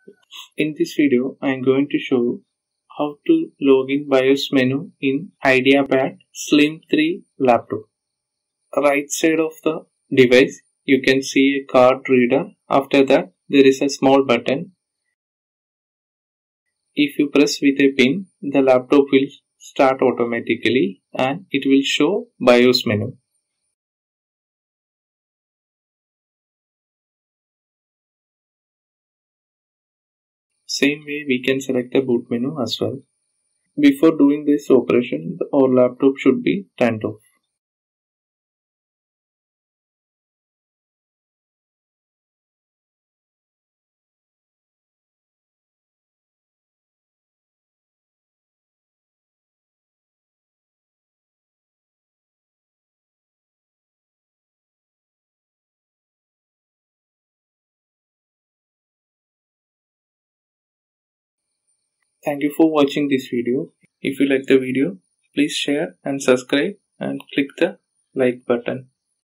In this video, I am going to show how to log in BIOS menu in IdeaPad Slim3 laptop. Right side of the device, you can see a card reader. After that, there is a small button. If you press with a pin, the laptop will start automatically and it will show BIOS menu. Same way we can select the boot menu as well. Before doing this operation, our laptop should be turned off. Thank you for watching this video. If you like the video, please share and subscribe and click the like button.